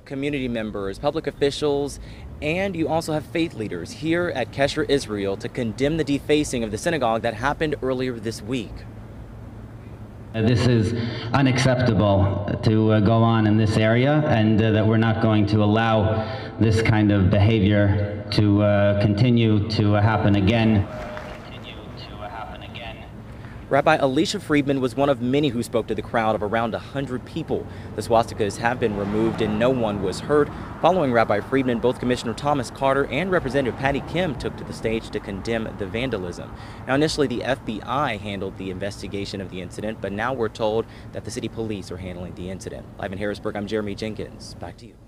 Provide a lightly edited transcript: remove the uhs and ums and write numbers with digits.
Community members, public officials, and you also have faith leaders here at Kesher, Israel, to condemn the defacing of the synagogue that happened earlier this week. This is unacceptable to go on in this area, and that we're not going to allow this kind of behavior to continue to happen again. Rabbi Alicia Friedman was one of many who spoke to the crowd of around 100 people. The swastikas have been removed and no one was hurt. Following Rabbi Friedman, both Commissioner Thomas Carter and Representative Patty Kim took to the stage to condemn the vandalism. Now, initially, the FBI handled the investigation of the incident, but now we're told that the city police are handling the incident. Live in Harrisburg, I'm Jeremy Jenkins. Back to you.